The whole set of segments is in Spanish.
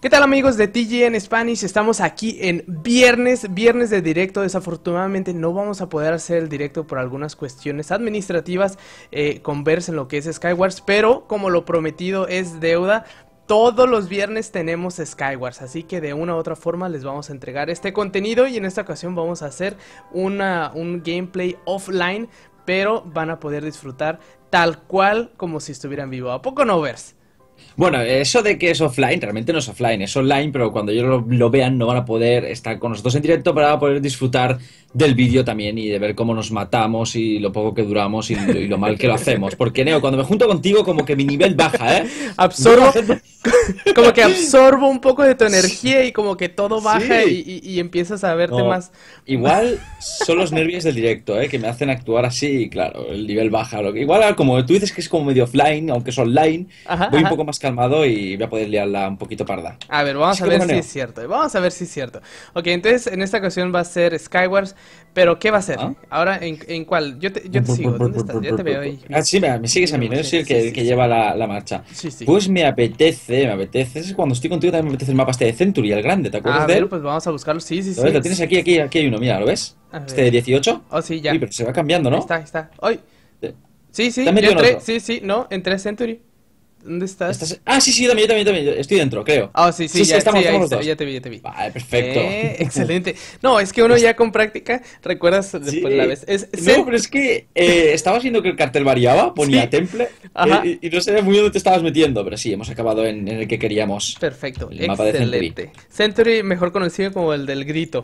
¿Qué tal amigos de TGN Spanish? Estamos aquí en viernes de directo. Desafortunadamente no vamos a poder hacer el directo por algunas cuestiones administrativas con verse en lo que es Skywars, pero como lo prometido es deuda, todos los viernes tenemos Skywars, así que de una u otra forma les vamos a entregar este contenido y en esta ocasión vamos a hacer un gameplay offline, pero van a poder disfrutar tal cual como si estuvieran vivo. ¿A poco no, Vers? Bueno, eso de que es offline, realmente no es offline, es online, pero cuando ellos lo vean no van a poder estar con nosotros en directo para poder disfrutar del vídeo también y de ver cómo nos matamos y lo poco que duramos y lo mal que lo hacemos. Porque, Neo, cuando me junto contigo como que mi nivel baja, ¿eh? Absorbo, como que absorbo un poco de tu energía y como que todo baja y empiezas a verte más... Igual son los nervios del directo, ¿eh? Que me hacen actuar así y claro, el nivel baja. Igual como tú dices que es como medio offline, aunque es online, voy un poco más calmado y voy a poder liarla un poquito parda. A ver, vamos a ver si es cierto. Vamos a ver si es cierto. Ok, entonces en esta ocasión va a ser Skywars, pero ¿qué va a ser? Ahora, ¿en cuál? Yo te sigo. ¿Dónde estás? Ya te veo ahí. Ah, sí, me sigues a mí, ¿no? Yo soy el que lleva la marcha. Sí. Pues me apetece. Es cuando estoy contigo también me apetece el mapa este de Century, el grande, ¿te acuerdas de él? Pues vamos a buscarlo. Sí. ¿Lo ves? Lo tienes aquí hay uno, mira, ¿lo ves? Este de 18. Oh, sí, ya. Sí, pero se va cambiando, ¿no? Ahí está. ¡Ay! Sí, yo entré. Sí, no, entré a Century. ¿Dónde estás? Ah, sí, yo también. Estoy dentro, creo. Ah, sí, estamos ahí los dos. Ya te vi. Vale, perfecto. Excelente. No, es que uno ya con práctica, ¿recuerdas después la vez? No, pero es que estabas viendo que el cartel variaba, ponía temple, y no sabía muy bien dónde te estabas metiendo, pero sí, hemos acabado en el que queríamos. Perfecto, el mapa de Century. Century, mejor conocido como el del grito.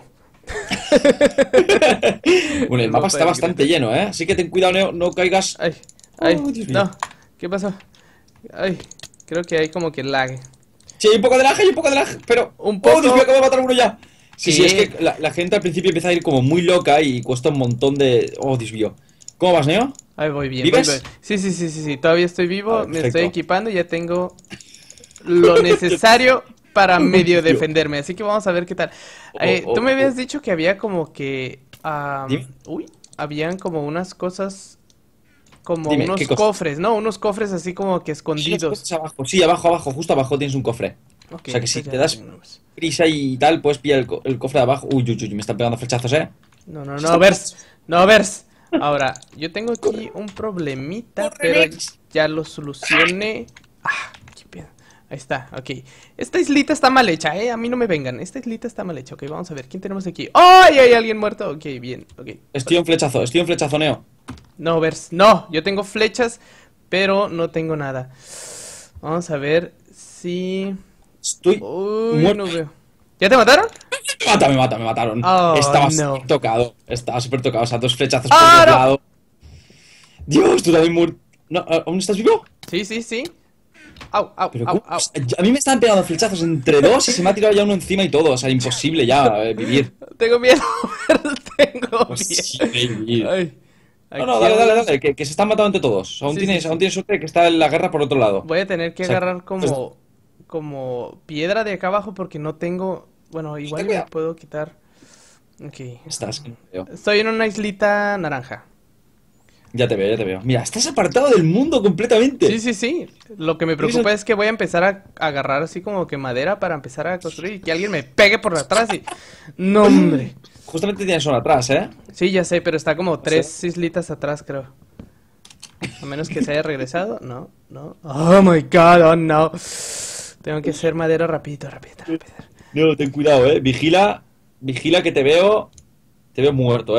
Bueno, el mapa está bastante lleno, ¿eh? Así que ten cuidado, Neo, no caigas. Ay, Dios mío. No, ¿qué pasó? Ay, creo que hay como que lag. Sí, hay un poco de lag, pero... Un poco... ¡Oh, Dios mío, acabo de matar a uno ya! Sí, es que la gente al principio empieza a ir como muy loca y cuesta un montón de... ¡Oh, Dios mío! ¿Cómo vas, Neo? Ay, voy bien. ¿Vives? Sí, todavía estoy vivo, me estoy equipando y ya tengo lo necesario para medio defenderme, así que vamos a ver qué tal. Tú me habías dicho que había como que... habían como unas cosas... Como unos cofres, ¿no? Unos cofres así como que escondidos. Sí, abajo, justo abajo tienes un cofre. O sea que si te das prisa y tal, puedes pillar el cofre de abajo. Uy, me están pegando flechazos, ¿eh? No, Vers. Ahora, yo tengo aquí un problemita, pero ya lo solucioné. Qué pedo. Ahí está, ok. Esta islita está mal hecha, a mí no me vengan. Esta islita está mal hecha, ok, vamos a ver. ¿Quién tenemos aquí? ¡Ay, hay alguien muerto! Ok, bien, ok. Estoy en flechazo, Neo. No, Vers, no, yo tengo flechas, pero no tengo nada. Vamos a ver si... Estoy muerto. No veo. ¿Ya te mataron? Me mataron. Estaba súper tocado, o sea, dos flechazos por el lado. Dios, tú también muerto. No, ¿aún estás vivo? Sí. Au. A mí me están pegando flechazos entre dos y se me ha tirado ya uno encima y todo. O sea, imposible ya vivir. Tengo miedo, tengo miedo. Ay. No, dale, que se están matando entre todos. Aún tienes suerte que está en la guerra por otro lado. Voy a tener que agarrar como piedra de acá abajo porque no tengo... Bueno, igual me puedo quitar. Ok. Estás. Estoy en una islita naranja. Ya te veo. Mira, estás apartado del mundo completamente. Sí. Lo que me preocupa es que voy a empezar a agarrar así como que madera para empezar a construir y que alguien me pegue por atrás y... ¡No, hombre! Justamente tienes uno atrás, ¿eh? Sí, ya sé, pero está como 3 islitas atrás, creo. A menos que se haya regresado. No. Oh my god, no. Tengo que hacer madera rapidito. No, ten cuidado, Vigila que te veo muerto,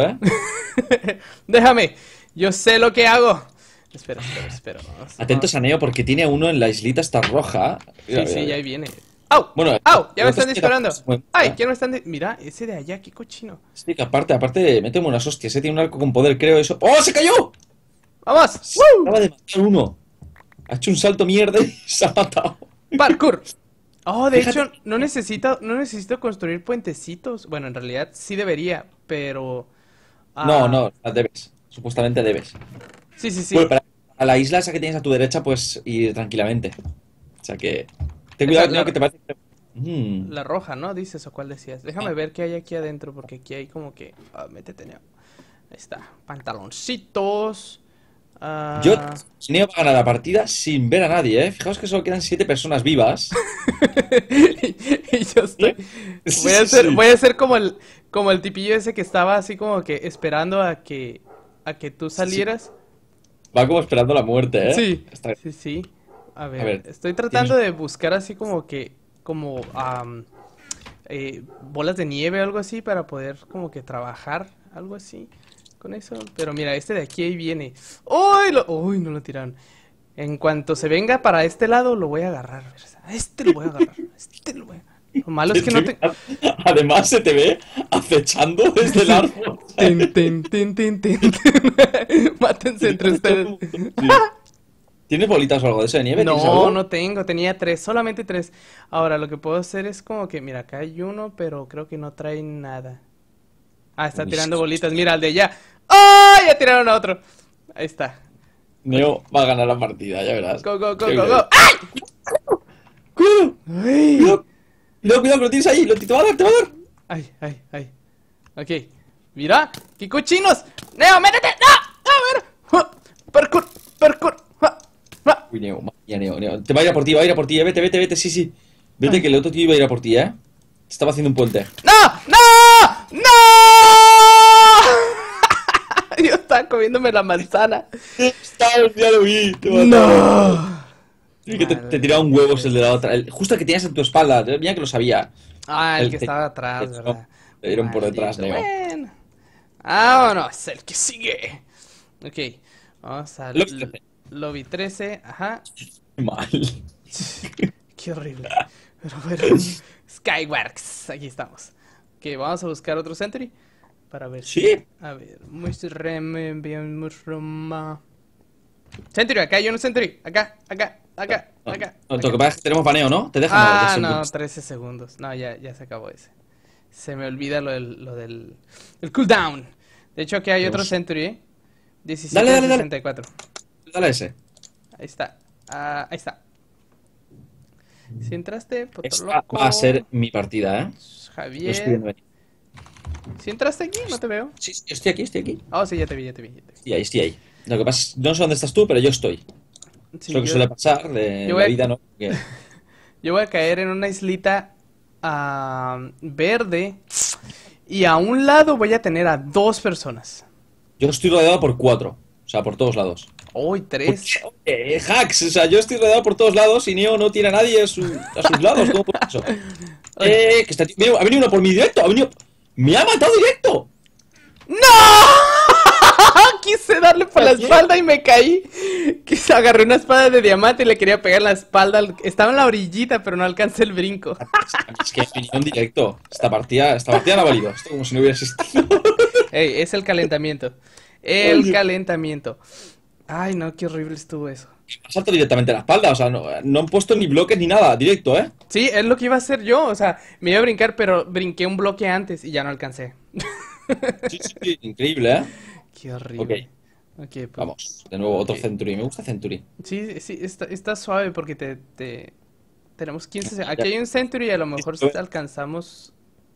Déjame, yo sé lo que hago. Espera. Atentos a Neo porque tiene uno en la islita esta roja. Mira, sí, ya ahí viene. ¡Au! Bueno, ya me están disparando. ¡Ay! ¿Quién me están Mira, ese de allá, qué cochino. Sí, que aparte, méteme unas hostias, tiene un arco con poder, creo eso. ¡Oh, se cayó! ¡Vamos! Acaba de matar uno. Ha hecho un salto mierda y se ha matado. ¡Parkour! Oh, de hecho, no necesito construir puentecitos. Bueno, en realidad sí debería, pero... No, debes. Supuestamente debes. Sí. Bueno, a la isla esa que tienes a tu derecha, pues ir tranquilamente. O sea que... Ten cuidado, Neo, que te parece... La roja, ¿no? Dices, ¿o cuál decías? Déjame ver qué hay aquí adentro, porque aquí hay como que... métete, Neo. Ahí está. Pantaloncitos. Yo, Neo va a ganar la partida sin ver a nadie, ¿eh? Fijaos que solo quedan 7 personas vivas. Y yo estoy... Sí, sí, sí. Voy a ser como el tipillo ese que estaba así como que esperando a que tú salieras. Va como esperando la muerte, ¿eh? Sí, Está- sí, sí. A A ver, ver, estoy tratando de buscar así como bolas de nieve o algo así para poder como que trabajar, algo así con eso. Pero mira, este de aquí ahí viene. ¡Uy! ¡Uy! No lo tiraron. En cuanto se venga para este lado, lo voy a agarrar. A este lo voy a agarrar. A este lo voy a agarrar. Lo malo es que no te... Además se te ve acechando desde el árbol. Tin, tin, tin, tin, tin. Mátense entre ustedes. Sí. ¿Tienes bolitas o algo de eso de nieve? ¿Tienes No, algo? no tengo, tenía 3, solamente 3. Ahora, lo que puedo hacer es como que, mira, acá hay uno, pero creo que no trae nada. Ah, está Uy, tirando bolitas, mira, al de allá. ¡Oh! Ya tiraron a otro. Ahí está. Neo va a ganar la partida, ya verás. Go, go, go, Qué go, bien. go. ¡Ay! ¡Cuidado! ¡Ay! ¡Cuidado! Cuidado, que lo tienes ahí, te va a dar, te va a dar. ¡Ay, ay, ay! Ok, mira, ¡qué cochinos! ¡Neo, métete! ¡No! ¡A ver! ¡Ja! ¡Parkour! ¡Parkour! ¡Ja! ¡Ja! Uy, Neo, ya Neo. Te va a ir a por ti, va a ir a por ti, vete, vete, vete, sí, sí. Vete que el otro tío iba a ir a por ti, ¿eh? Estaba haciendo un puente. ¡No! ¡No! ¡No! Yo estaba comiéndome la manzana. Ya lo vi, te va a dar. ¡No! Sí, que te tiraba un huevo es el de la otra. Justo el que tenías en tu espalda. Mira que lo sabía. Ah, el que te- estaba atrás, ¿verdad? Te dieron por detrás, Maldito. Neo. Bueno. Vámonos, el que sigue. Ok, vamos al Lobby 13. lobby 13. Ajá. Mal. Qué horrible. Pero bueno, Skyworks, aquí estamos. Ok, vamos a buscar otro Sentry para ver si... Sí. A ver, muéstrame bien, muéstrame. Sentry, acá hay un Sentry. Acá, acá, acá, acá. No, acá. lo que pasa es que tenemos baneo, ¿no? Te dejan. Ah, ya no, siempre- 13 segundos. No, ya se acabó ese. Se me olvida lo del el cooldown. De hecho, aquí hay otro Dios. Century, ¿eh? 17 Dale, dale, dale. 64. Dale a ese. Ahí está. Ah, ahí está. Si entraste, puto Esta loco. va a ser mi partida, ¿eh? Lo estoy viendo Javier. ahí. Si entraste aquí, no te veo. Sí, sí, estoy aquí, estoy aquí. Oh, sí, ya te vi, ya te vi. Ya te vi. Estoy ahí, estoy ahí. Lo que pasa es no sé dónde estás tú, pero yo estoy. Sí, es lo que yo, suele pasar de yo la voy a- vida, ¿no? Que- yo voy a caer en una islita verde. Y a un lado voy a tener a 2 personas. Yo estoy rodeado por 4. O sea, por todos lados. Hoy 3. Hacks, o sea, yo estoy rodeado por todos lados y Neo no tiene a nadie a sus lados. ¿Cómo puede eso? Que está, ha venido uno por mi directo, ha venido... ¡Me ha matado directo! ¡No! Quise darle por la espalda y me caí. Quise agarré una espada de diamante y le quería pegar en la espalda. Estaba en la orillita, pero no alcancé el brinco. Es que venido en directo. Esta partida no ha valido. Esto como si no hubiera existido. Ey, es el calentamiento. El calentamiento. Ay, no, qué horrible estuvo eso. Salto directamente a la espalda, o sea, no han puesto ni bloques ni nada, directo, ¿eh? Sí, es lo que iba a hacer yo. O sea, me iba a brincar, pero brinqué un bloque antes y ya no alcancé. Sí, sí, sí, increíble, ¿eh? Qué horrible. Ok, pues, Vamos, de nuevo, otro Ok. Century. Me gusta Century. sí, sí, está suave porque tenemos 15 segundos. Aquí hay un Century y a lo mejor si alcanzamos.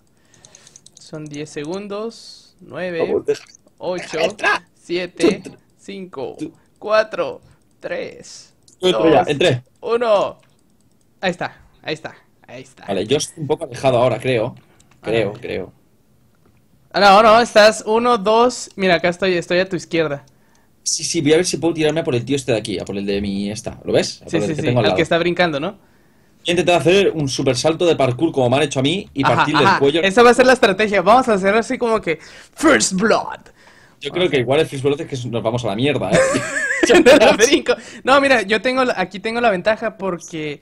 Son 10 segundos. 9, Vamos, deja- 8, ¡Entra! 7, 5, 4, 3, Yo entro ya, 2, entré. 1. Ahí está, ahí está, ahí está. Vale, yo estoy un poco alejado ahora, creo. Creo, Ah. creo. Ah, no, no, estás 1, 2. Mira, acá estoy a tu izquierda. Sí, sí, voy a ver si puedo tirarme a por el tío este de aquí, a por el de mi esta. ¿Lo ves? A por Sí, el sí, que sí, tengo al al lado. que está brincando, ¿no? Voy a intentar hacer un super salto de parkour como me han hecho a mí y Ajá, partir ajá. del cuello. Esa va a ser la estrategia. Vamos a hacer así como que First Blood. Yo creo que igual el Frisbee es que nos vamos a la mierda, ¿eh? De la brinco. No, mira, aquí tengo la ventaja porque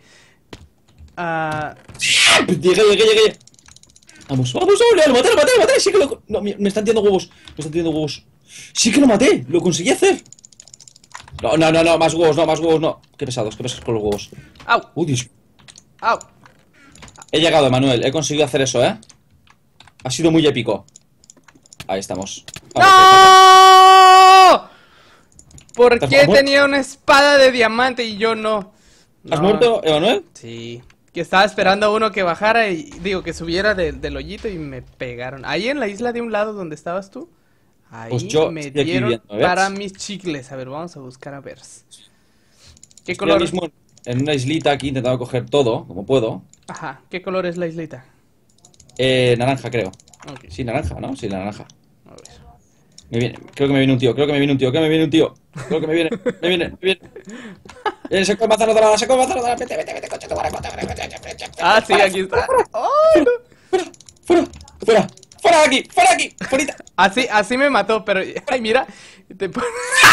Llegué. Vamos, vamos, lo maté, lo maté. Sí que lo... No, me están tirando huevos. Me están tirando huevos. Sí que lo maté. Lo conseguí hacer. No, más huevos, no. Qué pesados con los huevos. au, Uy, Dios. au. He llegado, Emanuel. He conseguido hacer eso, ¿eh? Ha sido muy épico. Ahí estamos. Vamos, ¡No! ¿Por ¿Estás qué muerto? tenía una espada de diamante y yo no? ¿Has No. muerto, Emanuel? Sí. Que estaba esperando a uno que bajara y digo que subiera del hoyito y me pegaron. Ahí en la isla de un lado donde estabas tú, Ahí Pues yo me estoy aquí dieron viendo, ¿ves? para mis chicles. A ver, vamos a buscar a ver. ¿Qué Estoy ahora color? mismo en una islita aquí intentando coger todo, como puedo. Ajá, ¿qué color es la islita? Naranja, creo. Ok, Sí, naranja, ¿no? Sí, la naranja. a ver. Creo que me viene un tío, creo que me viene un tío, creo que me viene un tío. Creo que me viene. Se come manzana dorada, se come manzana dorada. Vete, coche, Ah, sí, aquí está. ¡Ay, no! fuera, fuera de aquí, fuera. Así me mató, pero... Ay, mira. Te pon-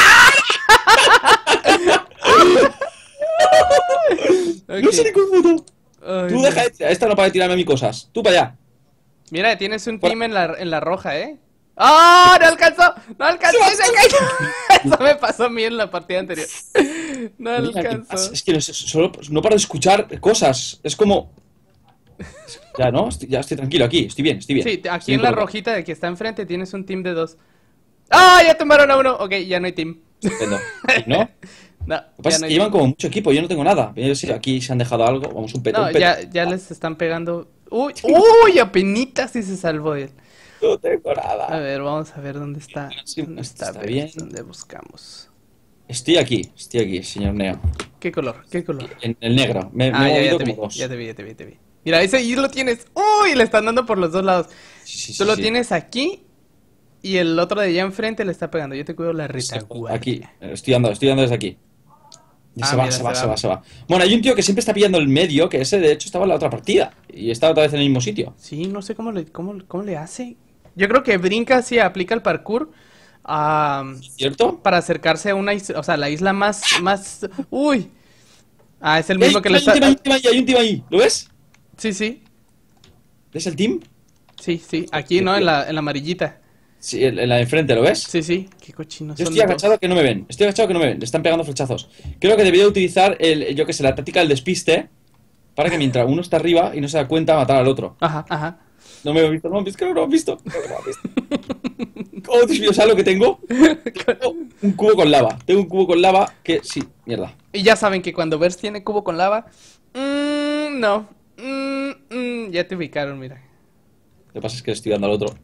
No sé ni Ok. cómo. Ay, Tú no. deja esta no para de tirarme a mí cosas. Tú para allá. Mira, tienes un Fuera. team en la roja, ¿eh? ¡Ah! ¡No alcanzó! ¡No alcanzó! ¡Se cayó! Eso me pasó a mí en la partida anterior. No Mira, ¿qué alcanzó. pasa? Es que solo no paro de escuchar cosas. Es como. Ya, ¿no? Ya estoy tranquilo aquí. Estoy bien, estoy bien. Sí, aquí Estoy en la bien colocado. rojita de que está enfrente tienes un team de 2. ¡Ah! Ya tumbaron a uno. Ok, ya no hay team. Estupendo. ¿No? No, Lo que ya pasa es no que hay llevan team. como mucho equipo. Yo no tengo nada. Yo sé, aquí se han dejado algo. Vamos, un peto, No, un peto. ya les están pegando. ¡Uy! ¡Uy! Apenitas si se salvó él. No tengo A nada. ver, vamos a ver dónde está. Sí, ¿Dónde está? está A ver, bien. ¿dónde buscamos? Estoy aquí, señor Neo. ¿Qué color? ¿Qué color? En el negro. Me Ah, he ya movido te vi, como dos. ya te vi, ya te vi, ya te vi. Mira, ese ahí lo tienes. ¡Uy! Le están dando por los dos lados. Sí, Tú lo sí. tienes aquí y el otro de allá enfrente le está pegando. Yo te cuido la Sí, retaguardia. aquí. Estoy dando desde aquí. Ya Ah, se va, mira, se va, se se va. va, se va. Bueno, hay un tío que siempre está pillando el medio, que ese de hecho estaba en la otra partida. Y está otra vez en el mismo sitio. Sí, no sé cómo le hace. Yo creo que brinca, sí, aplica el parkour. ¿Cierto? Para acercarse a una isla, o sea, la isla más... ¡Uy! Ah, es el ¡Ey! mismo que le Hay un está... team ahí, hay un team ahí. ¿Lo ves? Sí, sí, ¿Ves el team? sí, aquí, ¿no? En la amarillita. Sí, en la de enfrente, ¿lo ves? Sí, qué cochinos Yo son estoy dos. agachado que no me ven. Estoy agachado que no me ven. Le están pegando flechazos. Creo que debería utilizar yo qué sé, la táctica del despiste. Para que mientras uno está arriba y no se da cuenta, matar al otro. Ajá. No me lo he visto, no me han visto, creo que no me han visto. Creo que no me han visto. Oh, Dios mío, ¿sabes lo que tengo? Tengo un cubo con lava. Tengo un cubo con lava que sí, mierda. Y ya saben que cuando Vers tiene cubo con lava... no. Ya te ubicaron, mira. Lo que pasa es que le estoy dando al otro.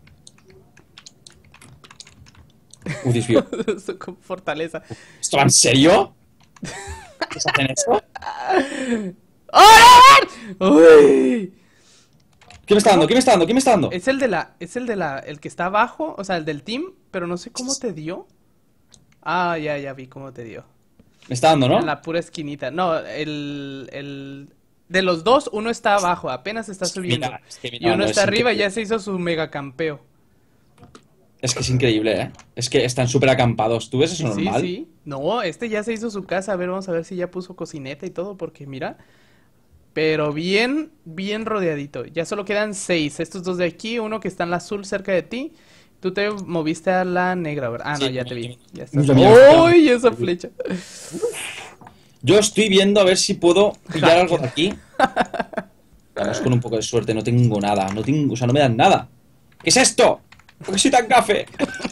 Dios mío. Con fortaleza. ¿Esto va en serio? ¿Qué se hacen eso? ¡Oh! ¡Uy! ¿Qué me está dando? ¿Qué me está dando? ¿Qué me está dando? Es el que está abajo, o sea, el del team, pero no sé cómo te dio. Ah, ya vi cómo te dio. Me está dando, ¿no? En la pura esquinita. No, el de los dos, uno está abajo, apenas está subiendo. Mira, es que mira, Y uno no, está es arriba y increíble. ya se hizo su mega campeo. Es que es increíble, ¿eh? Es que están súper acampados. ¿Tú ves eso Sí, normal? sí. No, este ya se hizo su casa. A ver, vamos a ver si ya puso cocineta y todo, porque mira. Pero bien rodeadito. Ya solo quedan 6. Estos dos de aquí, uno que está en la azul cerca de ti. Tú te moviste a la negra, ¿verdad? Ah, no, Sí, ya te vi. Ya estás. mira, mira. ¡Uy! Esa flecha. Yo estoy viendo a ver si puedo pillar algo de aquí. Vamos con un poco de suerte, no tengo nada. No tengo, o sea, no me dan nada. ¿Qué es esto? ¿Por qué soy tan gafe?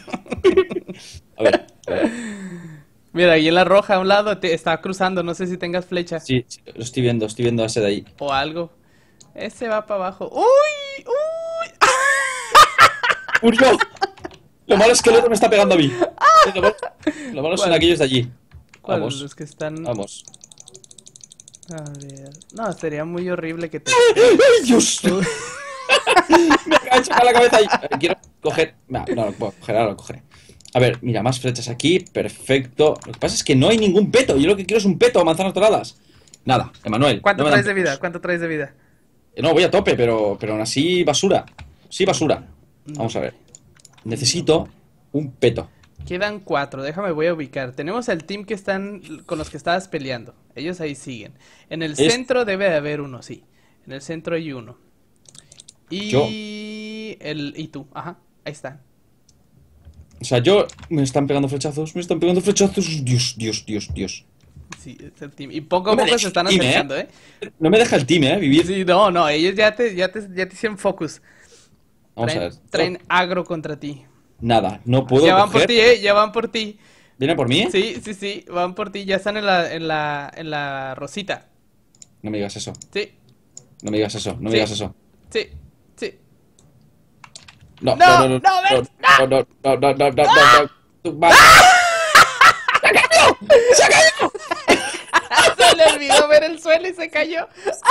A ver. Mira, ahí en la roja a un lado te está cruzando. No sé si tengas flecha Sí, lo estoy viendo a ese de ahí. o algo. Ese va para abajo. ¡Uy! ¡Uy! ¡Murió! Lo malo es que el otro me está pegando a mí. Lo malo son ¿Cuál? aquellos de allí. ¿Cuál? Vamos, Los que están. vamos. A ver. No, sería muy horrible que te. ¡Ay, Dios! Me acaba de chocar la cabeza ahí. Quiero coger. No, no lo puedo coger, ahora lo cogeré. A ver, mira, más flechas aquí. Perfecto. Lo que pasa es que no hay ningún peto. Yo lo que quiero es un peto, manzanas doradas. Nada, Emanuel. ¿Cuánto no me dan traes de vida? petos. ¿Cuánto traes de vida? No, voy a tope, pero aún así basura. Sí, basura. Vamos a ver. Necesito un peto. Quedan 4, déjame, voy a ubicar. Tenemos el team que están con los que estabas peleando. Ellos ahí siguen. En el centro debe de haber uno, sí. En el centro hay uno. Y Yo. y tú, ajá, ahí están. O sea, me están pegando flechazos, me están pegando flechazos. Dios, Dios, Dios, Dios. Sí, es el team. Y poco a No me poco dejes se están team, acercando, ¿eh? No me deja el team, vivir. Sí, no, ellos ya te hicieron focus. Vamos a ver. Traen agro contra ti. Nada, no puedo Ya van por coger. ti, ya van por ti. ¿Viene por mí? Sí, van por ti, ya están en la rosita. No me digas eso. Sí, No me digas eso. No me Sí. digas eso. sí. No, ¡No! no, no, ¡No, no, ven! ¡No! no, no, no, no, no, no, no. Vale. ¡Se ha caído! Se le olvidó ver el suelo y se cayó.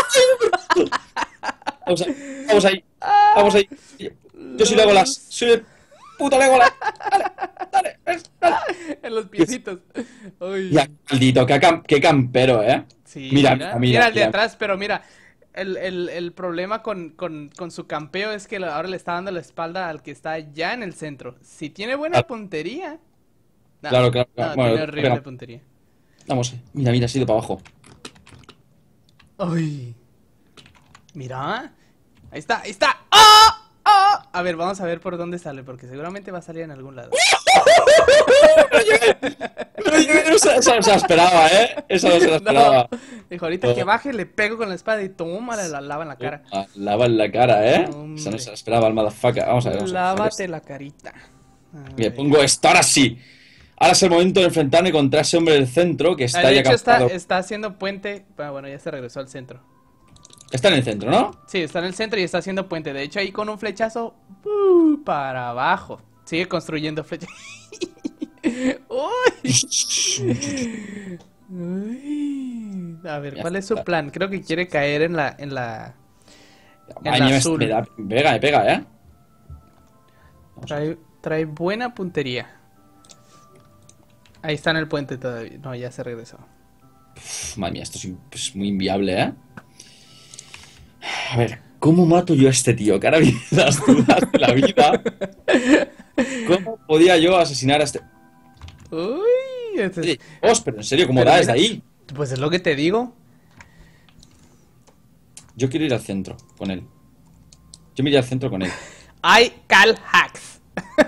Vamos ahí, vamos ahí, vamos ahí. Yo soy Legolas, soy el puto Legolas. Dale, dale, dale. En los piecitos. Uy. Ya, maldito, qué campero, ¿eh? Sí, Mira, el de atrás, pero mira, el problema con su campeo es que ahora le está dando la espalda al que está ya en el centro. Si tiene buena puntería. No, Claro, claro. no, Bueno, tiene horrible puntería. vamos, mira, ha sido para abajo. Uy. Mira. Ahí está, ahí está. ¡Ah! ¡Ah! A ver, vamos a ver por dónde sale, porque seguramente va a salir en algún lado. Eso no se la esperaba, ¿eh? Eso no se la esperaba. No. Dijo, ahorita que baje, le pego con la espada y toma la lava en la cara. Lava en la cara, ¿eh? Hombre. Eso no se la esperaba el motherfucker. Vamos a ver. Lávate la carita. Me pongo esto, ahora sí. Ahora es el momento de enfrentarme contra ese hombre del centro que está De ya hecho, acampado. está haciendo puente. Bueno, ya se regresó al centro. Está en el centro, ¿no? Sí, está en el centro y está haciendo puente. De hecho, ahí con un flechazo para abajo. Sigue construyendo flechas. Uy. Uy. A ver, ¿cuál es su plan? Creo que quiere caer en la Ay, me azul. me pega, ¿eh? Trae buena puntería. Ahí está en el puente todavía. No, ya se regresó. Madre mía, esto es muy inviable, ¿eh? A ver, ¿cómo mato yo a este tío? Que ahora vienen las dudas de la vida. ¿Cómo podía yo asesinar a este...? Uy, Oye, pero en serio, ¿cómo Pero da mira, desde ahí? pues es lo que te digo. Yo quiero ir al centro con él. Yo me iría al centro con él. I call hacks.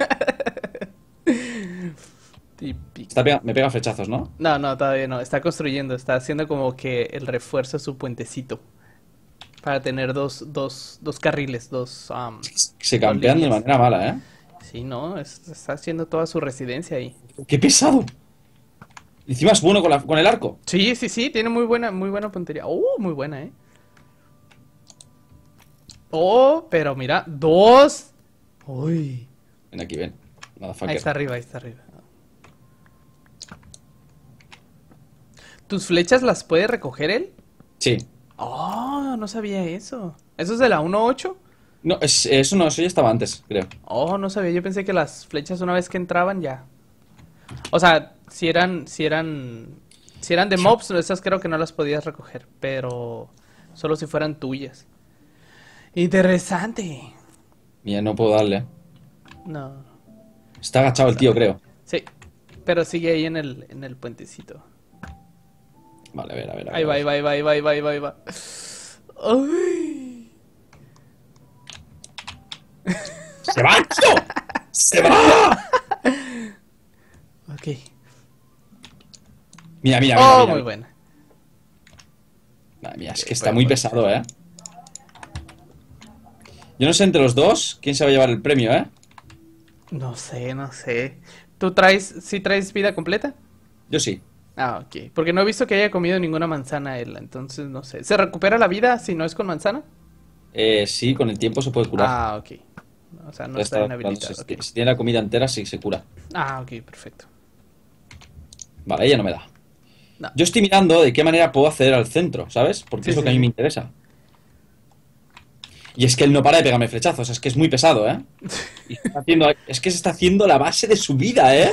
Típico. Me pega flechazos, ¿no? No, todavía no. Está construyendo. Está haciendo como que el refuerzo a su puentecito. Para tener dos carriles, Se campean de líneas. manera mala, ¿eh? Sí, no, está haciendo toda su residencia ahí. ¡Qué pesado! Encima es bueno con el arco. Sí, tiene muy buena puntería. Muy buena, ¿eh? Oh, pero mira, dos. Uy. Ven aquí, ven. Motherfucker. Ahí está arriba. ¿Tus flechas las puede recoger él? Sí. Oh, no sabía eso. ¿Eso es de la 1.8? No, eso no, eso ya estaba antes, creo. Oh, no sabía. Yo pensé que las flechas una vez que entraban ya. O sea, si eran de mobs, esas creo que no las podías recoger, pero solo si fueran tuyas. Interesante. Mira, no puedo darle. No. Está agachado el tío, creo. Sí, pero sigue ahí en el puentecito. Vale, a ver. Ahí va. Ay. ¡Se va, tío! ¡Se va! Ok. Mira. Muy buena. Madre mía, es que está muy pesado, ¿eh? Yo no sé entre los dos quién se va a llevar el premio, ¿eh? No sé. ¿Tú sí traes vida completa? Yo sí. Ah, ok. Porque no he visto que haya comido ninguna manzana él, entonces no sé. ¿Se recupera la vida si no es con manzana? Sí, con el tiempo se puede curar. Ah, ok. O sea, no está inhabilitado. Ok. Si tiene la comida entera, sí se cura. Ah, ok, perfecto. Vale, ella no me da. No. Yo estoy mirando de qué manera puedo acceder al centro, ¿sabes? Porque Sí, es lo que a sí. mí me interesa. Y es que él no para de pegarme flechazos, es que es muy pesado, ¿eh? Es que se está haciendo la base de su vida, ¿eh?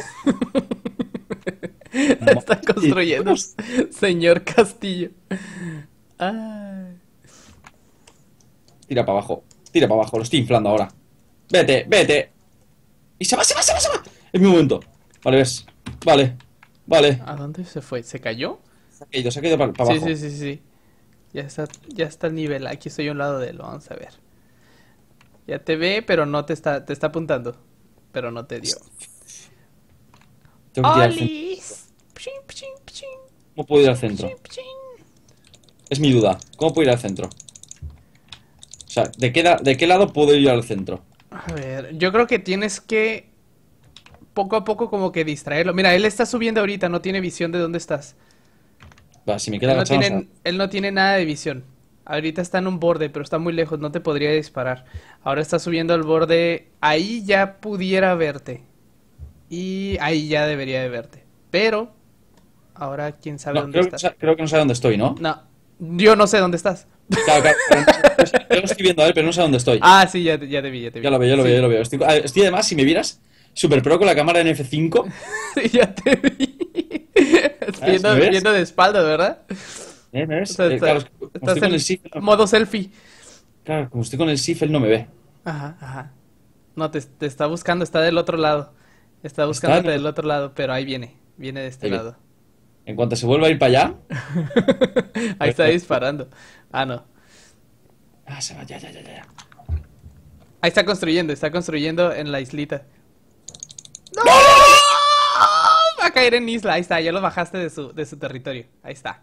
Está construyendo señor Castillo. Ay. Tira para abajo, lo estoy inflando ahora. Vete. Y se va. Es mi momento. Vale, ves. Vale. ¿A dónde se fue? ¿Se cayó? Se ha caído para abajo. Sí. Ya está el nivel. Aquí estoy a un lado de él. Vamos a ver. Ya te ve, pero no te está apuntando. Pero no te dio. Tengo que ir al centro. ¡Olis! Pchín. ¿Cómo puedo ir al centro? Pchín. Es mi duda. ¿Cómo puedo ir al centro? O sea, ¿de qué lado puedo ir al centro? A ver, yo creo que tienes que poco a poco como que distraerlo. Mira, él está subiendo ahorita, no tiene visión de dónde estás. Va, si me queda Él no agachado, tiene nada de visión. Ahorita está en un borde, pero está muy lejos, no te podría disparar. Ahora está subiendo al borde, ahí ya pudiera verte. Y ahí ya debería de verte. Pero, ahora quién sabe No, dónde estás. creo que no sabe dónde estoy, ¿no? No, yo no sé dónde estás. Claro, claro. Yo lo estoy viendo a él, pero no sé dónde estoy. Ah, sí, ya te vi, ya te vi. Ya lo veo, ya lo Sí. veo, ya lo veo. Estoy además, si me vieras, super pro con la cámara en F5. Sí, ya te vi. ¿Me ves? Viendo de espalda, ¿verdad? ¿Me O ves? sea, Claro, como estás estoy con en el SIF, modo selfie. claro, como estoy con el SIF, él no me ve. Ajá, ajá. No, te está buscando, está del otro lado. Está Está buscándote en- del otro lado, pero ahí viene de este Ahí viene. lado. En cuanto se vuelva a ir para allá. Ahí está disparando. Ah, no. Ah, se va, ya, ya, ya, ya. Ahí está construyendo en la islita. ¡No! Va a caer en isla, ahí está, ya lo bajaste de su territorio. Ahí está.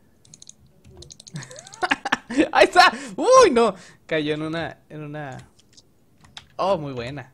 Ahí está. Uy, no. Cayó en una. Oh, muy buena.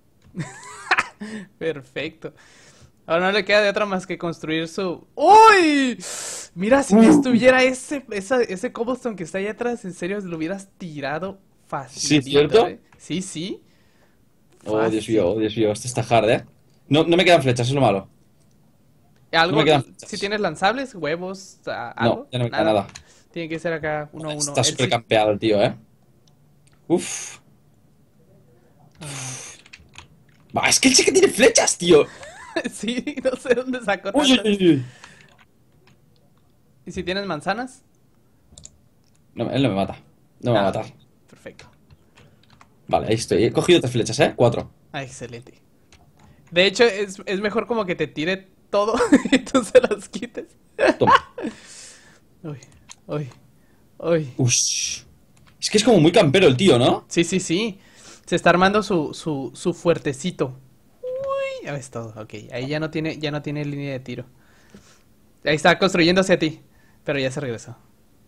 Perfecto. Ahora no le queda de otra más que construir su... ¡Uy! Mira, si ya estuviera ese cobblestone que está ahí atrás, en serio, lo hubieras tirado fácil. Sí, ¿cierto? Sí, sí. Oh, Dios mío, esto está hard, ¿eh? No, no me quedan flechas, eso es lo malo. ¿Algo? No me quedan flechas. Si tienes lanzables, huevos, algo. No, ya no me queda nada. Tiene que ser acá uno a uno. Está Él súper sí- campeado el tío, ¿eh? Uf. Va, es que él sí que tiene flechas, tío. Sí, no sé dónde sacó Uy, tantas. uy, uy. ¿Y si tienes manzanas? No, él no me mata. No me va a Ah, matar. ok, perfecto. Vale, ahí estoy. He cogido 3 flechas, ¿eh? 4. Ah, excelente. De hecho, es mejor como que te tire todo y tú se los quites. Toma. Uy, uy, uy. Ush. Es que es como muy campero el tío, ¿no? Sí, sí, sí. Se está armando su fuertecito. Uy, ya ves todo. Ok, ahí ya no tiene línea de tiro. Ahí está construyendo hacia ti, pero ya se regresó.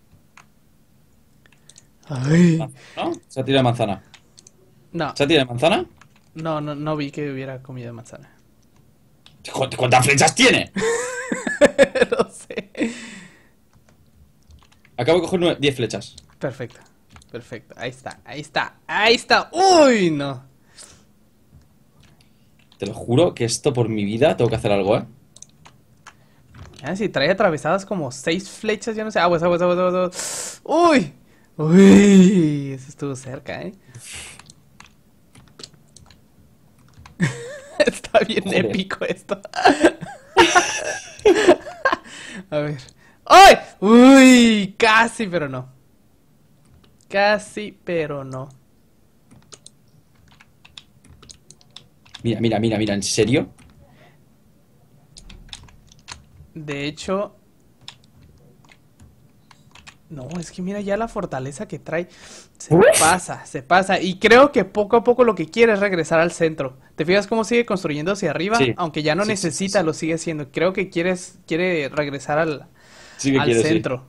Ay. ¿No? Se ha tirado de manzana. No, ¿Se ha tirado de manzana? no vi que hubiera comido manzana. ¿Cuántas flechas tiene? No sé. Acabo de coger 10 flechas. Perfecto, perfecto. Ahí está, ahí está, ahí está. Uy, no. Te lo juro que esto por mi vida tengo que hacer algo, ¿eh? Ah, si trae atravesadas como 6 flechas, yo no sé. Aguas, aguas, aguas, aguas. Uy, uy, eso estuvo cerca, ¿eh? Está bien Joder. épico esto. A ver. ¡Ay! Uy, casi, pero no. Casi, pero no. Mira, mira, mira, mira, ¿en serio? De hecho... No, es que mira ya la fortaleza que trae. Se pasa, se pasa. Y creo que poco a poco lo que quiere es regresar al centro. ¿Te fijas cómo sigue construyendo hacia arriba? Sí. Aunque ya no Sí, sí, necesita, sí, sí. lo sigue haciendo. Creo que quiere regresar al Sí que quiere, sí. centro.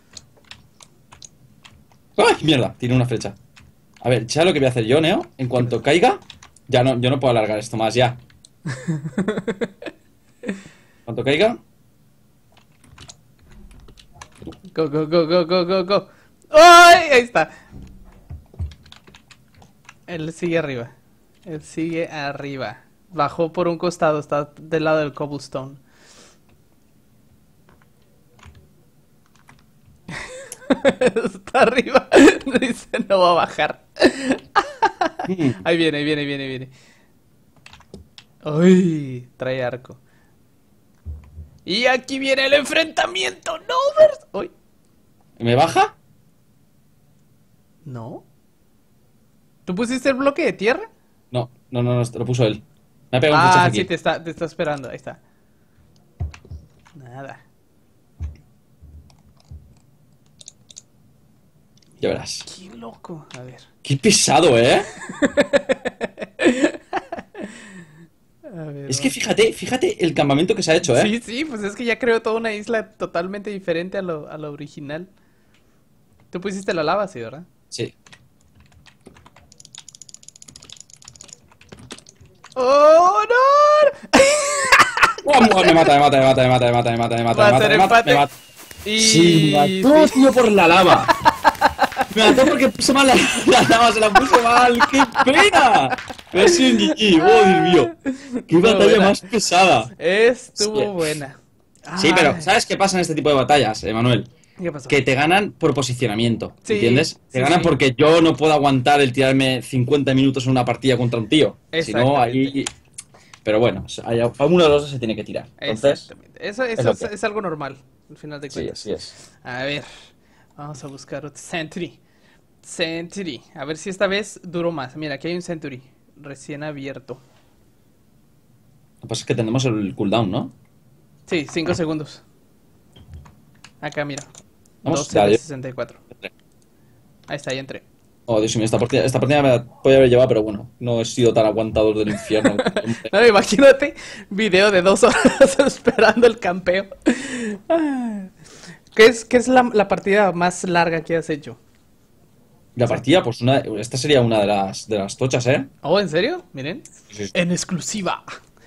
¡Ay, mierda! Tiene una flecha. A ver, ya lo que voy a hacer yo, Neo, en cuanto caiga, ya no, yo no puedo alargar esto más, ya. En cuanto caiga, Go, go, go, go, go, go, go. ¡Ay! Ahí está. Él sigue arriba. Él sigue arriba. Bajó por un costado, está del lado del cobblestone. Está arriba. Dice, no va a bajar. Ahí viene, ahí viene, ahí viene, ahí viene. Uy, trae arco. Y aquí viene el enfrentamiento. No, Uy, ¿me baja? no. ¿Tú pusiste el bloque de tierra? No, no, no, no, lo puso él. Me ha pegado un flechazo Ah, aquí. sí, te está esperando. Ahí está. Nada. Ya verás. Qué loco. A ver. Qué pesado, ¿eh? A ver. Es que fíjate el campamento que se ha hecho, ¿eh? Sí, sí, pues es que ya creó toda una isla totalmente diferente a lo original. Tú pusiste la lava, sí, ¿verdad? Sí. ¡Oh, no! ¡Oh, me mata, me mata, me mata, me mata, me mata, me mata, me mata, Va a me mata, ser me mata, empate. me mata! Y... Sí, me mató, tío, por la lava. Me mató porque puse mal la lava, se la puse mal. ¡Qué pena! Me ha sido un GG, oh Dios mío. ¡Qué batalla buena. más pesada! Estuvo Sí. buena. Sí, pero Ay, ¿sabes qué pasa en este tipo de batallas, Manuel? ¿qué pasó? Que te ganan por posicionamiento, Sí, ¿entiendes? Te sí, ganan sí. porque yo no puedo aguantar el tirarme 50 minutos en una partida contra un tío. Si no, ahí... Pero bueno, uno de los dos se tiene que tirar. Entonces, Exactamente. Eso es lo que es algo normal, al final de sí, cuentas. así es. A ver, vamos a buscar otro Century. Century. A ver si esta vez duró más. Mira, aquí hay un Century recién abierto. Lo que pasa es que tenemos el cooldown, ¿no? Sí, 5 segundos. Acá, mira. Vamos, 12 dale. de 64. Ahí está, ya entré. Oh, Dios mío, esta partida me la podía haber llevado, pero bueno, no he sido tan aguantador del infierno. No, imagínate, video de 2 horas esperando el campeo. Ah. ¿Qué es la partida más larga que has hecho? La partida, pues esta sería una de las tochas, ¿eh? Oh, ¿en serio? Miren. Sí, sí. En exclusiva.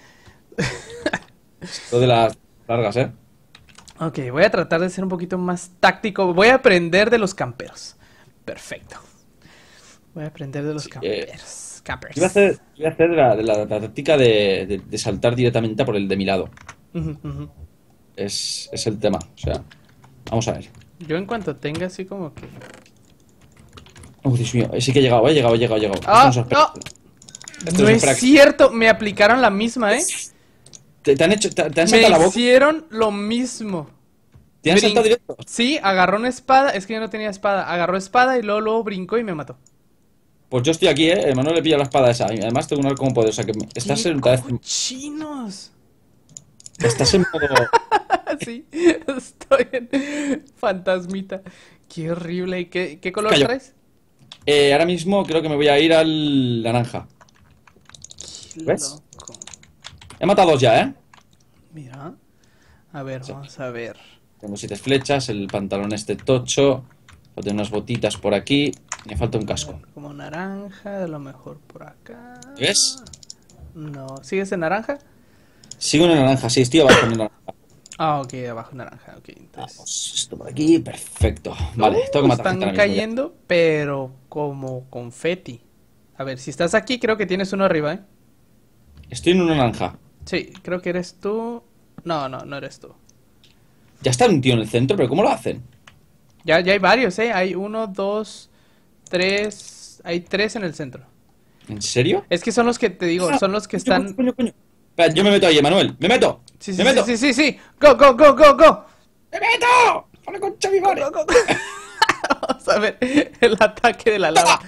Esto de las largas, ¿eh? Ok, voy a tratar de ser un poquito más táctico. Voy a aprender de los camperos. Perfecto. Voy a aprender de los Sí, camperos. Campers. Iba a hacer de la táctica de saltar directamente a por el de mi lado. Ujú, ujú. Es el tema, o sea, vamos a ver. Yo en cuanto tenga así como que... Oh, Dios mío, sí que he llegado, he llegado. ¡Ah! Esto ¡No! Esto No es es un frac- cierto, me aplicaron la misma, ¿eh? ¿Te han Me saltado la boca? hicieron lo mismo. ¿Te han saltado directo? Sí, agarró una espada, es que yo no tenía espada. Agarró espada y luego brincó y me mató. Pues yo estoy aquí, Manuel le pilla la espada esa. Y además tengo un arco como poder, o sea que estás ¡Qué en, cochinos! estás en modo... Sí, estoy en fantasmita. Qué horrible. ¿Y qué color Cayó. traes? Ahora mismo creo que me voy a ir al naranja. Qué ¿Ves? loco. He matado dos ya, ¿eh? Mira. A ver, Sí. vamos a ver. Tengo 7 flechas, el pantalón este tocho. Tengo unas botitas por aquí. Me falta un casco. Como naranja, a lo mejor por acá. ¿Ves? No, ¿sigues en naranja? Sigo en el naranja, sí, estoy abajo en el naranja. Ah, ok, abajo naranja, ok. Entonces... Vamos, esto por aquí, perfecto. Vale, tengo que matar están gente ahora mismo ya. cayendo, pero como confeti. A ver, si estás aquí, creo que tienes uno arriba, ¿eh? Estoy en una naranja. Sí, creo que eres tú. No, no eres tú. Ya está un tío en el centro, pero ¿cómo lo hacen? Ya hay varios, ¿eh? Hay 1, 2, 3. Hay 3 en el centro. ¿En serio? Es que son los que te digo, son los que están. Coño. Espera, yo me meto ahí, Manuel. ¡Me meto! Sí, ¡Me sí, meto! sí, sí, sí, sí. Go, go, go, go, go. ¡Me meto! ¡Hola, concha mi madre! Go, go, go. Vamos a ver el ataque de la lava.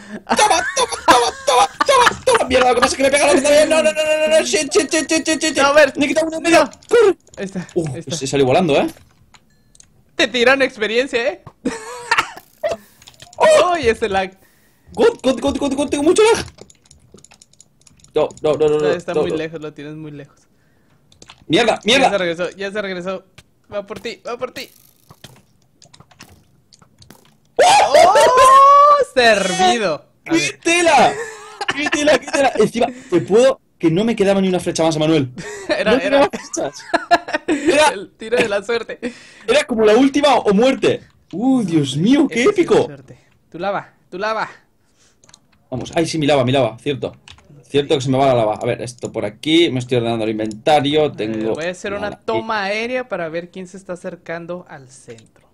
¡Toma! Mierda, lo que pasa es que me pega la que también. No. Shit. No, a ver. Me he quitado uno, Mira. ¡Corre! Ahí está, ahí está. Se salió volando, ¿eh? Te tiran experiencia, ¿eh? Uy, ese lag. God, tengo mucho lag. No. Está muy lejos, lo tienes muy lejos. ¡Mierda! Ya se regresó. Va por ti, va por ti. ¡Oh! Servido. A ¡Qué ver. tela! ¡Qué tela! Encima, te puedo... Que no me quedaba ni una flecha más, Manuel. Era, No quedaba flechas. Era, el tiro de la suerte. era como la última o muerte. Dios mío, qué Ese sí es épico. suerte. Tú lava. Vamos, ay, sí, mi lava, cierto. Cierto que se me va la lava. A ver, esto por aquí, me estoy ordenando el inventario. Tengo... Voy a hacer una toma aérea para ver quién se está acercando al centro.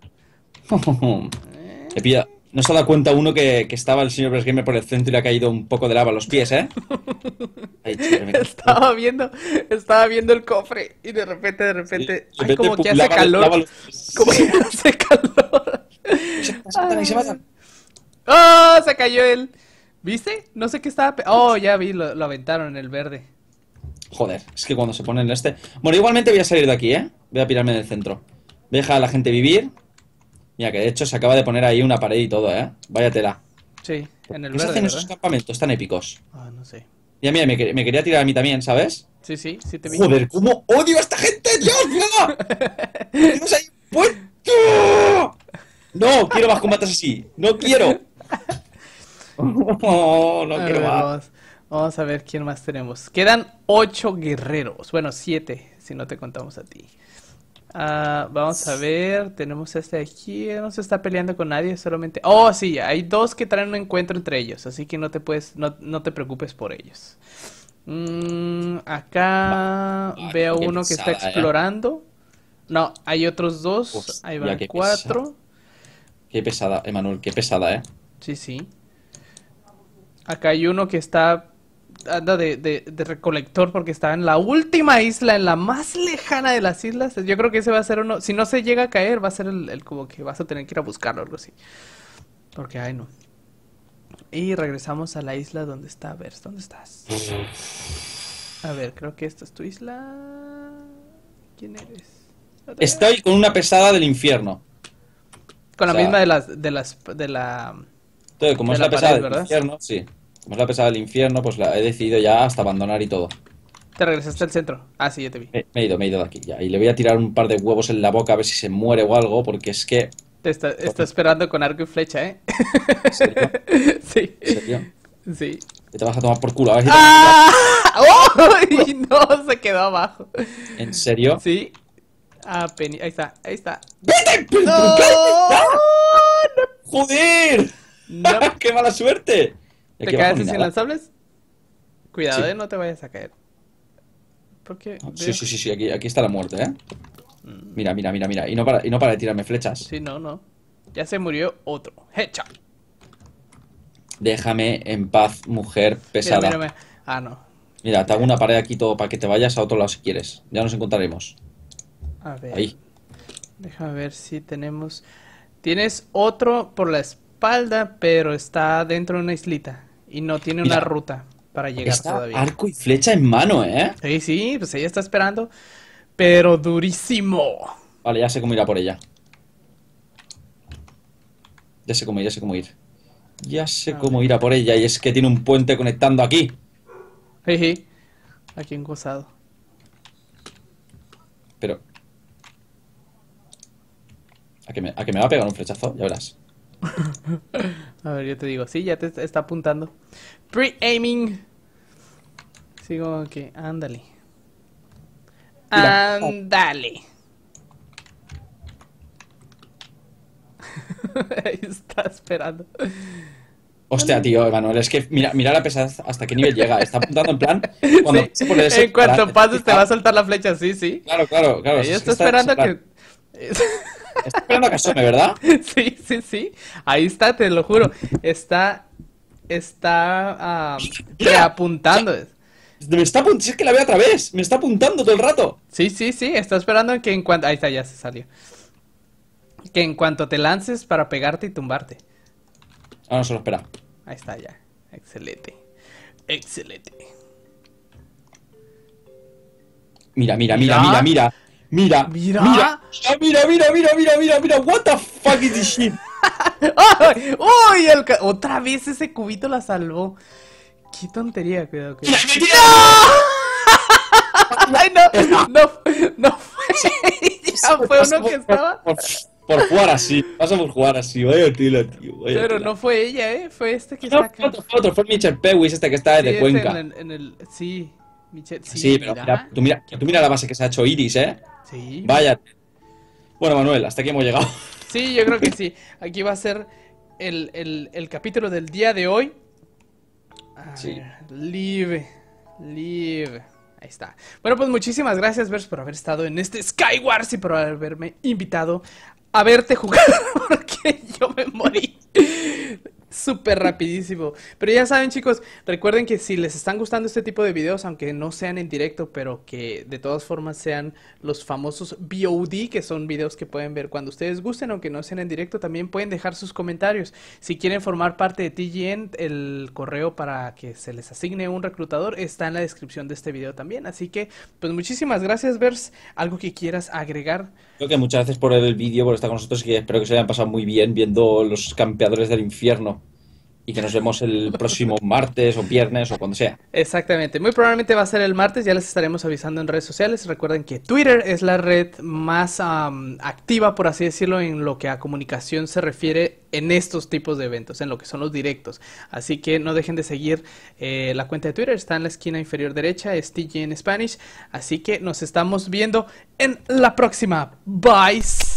Me pilla... No se ha dado cuenta uno que estaba el señor Bres Gamer por el centro y le ha caído un poco de lava a los pies, ¿eh? Ay, chico, Estaba viendo el cofre y de repente, Sí, ay, como que hace lava calor. los pies. Como que hace calor. Se matan. ¡Oh! Se cayó él. ¿Viste? No sé qué estaba. Oh, ya vi, lo aventaron en el verde. Joder, es que cuando se pone en este... Bueno, igualmente voy a salir de aquí, ¿eh? Voy a pirarme del centro. Voy a dejar a la gente vivir. Mira, que de hecho se acaba de poner ahí una pared y todo, ¿eh? Vaya tela. Sí, en el ¿Qué se verde, hacen esos ¿verdad? campamentos tan épicos? Ah, no sé. Mira, me quería tirar a mí también, ¿sabes? Sí, sí te vi. Joder, ¿cómo odio a esta gente? ¡Dios mío! ¡Tenemos ahí puesto! No, quiero más combates así. No quiero. No A quiero ver, más. vamos a ver quién más tenemos. Quedan 8 guerreros. Bueno, 7, si no te contamos a ti. Vamos a ver, tenemos este aquí, no se está peleando con nadie, solamente... Oh, sí, hay dos que traen un encuentro entre ellos, así que no te preocupes por ellos. Acá veo Qué uno que está pesada, explorando. No, hay otros dos, ahí Hostia, van qué pesada. cuatro. Qué pesada, Emanuel, qué pesada, ¿eh? Sí, sí. Acá hay uno que anda de recolector porque está en la última isla, en la más lejana de las islas. Yo creo que ese va a ser uno. Si no se llega a caer, va a ser el como que vas a tener que ir a buscarlo o algo así. Porque, ay, no. Y regresamos a la isla donde está. A ver, ¿dónde estás? A ver, creo que esta es tu isla. ¿Quién eres? Estoy con una pesada del infierno. Con O la sea, misma de la entonces, como de es la la pesada pared, del ¿verdad? infierno, sí. Como es la pesada del infierno, pues la he decidido ya hasta abandonar y todo. Te regresaste al centro. Ah, sí, ya te vi. Me he ido de aquí ya. Y le voy a tirar un par de huevos en la boca a ver si se muere o algo, porque es que... Está esperando con arco y flecha, ¿eh? ¿En serio? Sí. ¿En serio? Sí. Que te vas a tomar por culo. A ver si te... ¡Ah! ¡Uy! No, se quedó abajo. ¿En serio? Sí. Ah, Penny. Ahí está, ahí está. ¡Vete! ¿Pero ¡No! por qué? ¡Joder! No. ¡Qué mala suerte! Y ¿Te aquí abajo quedaste ni sin nada. lanzables? Cuidado, Sí. no te vayas a caer. Porque Sí, veo... sí, sí, sí, aquí está la muerte, ¿eh? Mm, Mira, mira, mira, mira. Y no para de tirarme flechas. sí, no. Ya se murió otro. Headshot. Déjame en paz, mujer Mira, pesada. mira, mira. Ah, no. Mira, te hago una pared aquí todo para que te vayas a otro lado si quieres. Ya nos encontraremos. A ver. Ahí. Déjame ver si tenemos... Tienes otro por la espalda, pero está dentro de una islita. Y no tiene una Mira, ruta para llegar está todavía. arco y flecha en mano, ¿eh? Sí, sí, pues ella está esperando. Pero durísimo. Vale, ya sé cómo ir a por ella. Ya sé cómo ir, ya sé cómo ir. Ya sé A cómo ver. ir a por ella. Y es que tiene un puente conectando aquí. Jeje. Aquí en gozado. Pero... ¿A que me va a pegar un flechazo? Ya verás. A ver, yo te digo. Sí, ya te está apuntando. Pre-aiming. Sigo aquí. Ándale. Mira. Ándale. Ahí está esperando. Hostia, tío, Emanuel, es que mira la pesada hasta qué nivel llega. Está apuntando en plan... Cuando Sí, se pone en cuanto pases te va a soltar la flecha, sí, sí. Claro, claro, claro. Ella Es que está esperando a que... está esperando a que asome, ¿verdad? Sí, sí, sí. Ahí está, te lo juro. Está Mira, apuntando. si es que la veo otra vez. Me está apuntando todo el rato. Sí, sí, sí. Está esperando que en cuanto... Ahí está, ya se salió. Que en cuanto te lances para pegarte y tumbarte. Ah, no, solo espera. Ahí está, ya. Excelente. Excelente. Mira, mira, Mira. mira, mira, mira. Mira, Mira. mira, mira, mira, mira, mira, mira, mira. What the fuck is this shit? ¡Ay! ¡Uy! Otra vez ese cubito la salvó. Qué tontería, cuidado, Mira, cuidado. me tira. ¡Ay, no! No fue ella, fue uno que estaba... Por jugar así. Pasa por jugar así. Vaya tela, tío. Vaya Pero tela. no fue ella, ¿eh? Fue este que No, está acá. fue otro. Fue Mitchell Pewis, este que está Sí, desde ese Cuenca. Sí, Michelle, sí, Sí, pero mira. tú mira la base que se ha hecho Iris, ¿eh? Sí. Vaya. Bueno, Manuel, hasta aquí hemos llegado. Sí, yo creo que sí. Aquí va a ser el capítulo del día de hoy. A Sí. ver, Live. Ahí está. Bueno, pues muchísimas gracias, Vers, por haber estado en este Skywars y por haberme invitado a verte jugar, porque yo me morí súper rapidísimo. Pero ya saben, chicos, recuerden que si les están gustando este tipo de videos, aunque no sean en directo, pero que de todas formas sean los famosos VOD, que son videos que pueden ver cuando ustedes gusten, aunque no sean en directo, también pueden dejar sus comentarios. Si quieren formar parte de TGN, el correo para que se les asigne un reclutador está en la descripción de este video también. Así que, pues muchísimas gracias, Vers. ¿Algo que quieras agregar? Creo que muchas gracias por el vídeo, por estar con nosotros y que espero que se hayan pasado muy bien viendo los campeadores del infierno. y que nos vemos el próximo martes o viernes o cuando sea. Exactamente, muy probablemente va a ser el martes, ya les estaremos avisando en redes sociales. Recuerden que Twitter es la red más activa, por así decirlo, en lo que a comunicación se refiere en estos tipos de eventos, en lo que son los directos. Así que no dejen de seguir la cuenta de Twitter, está en la esquina inferior derecha, es TGN Spanish. Así que nos estamos viendo en la próxima. Bye.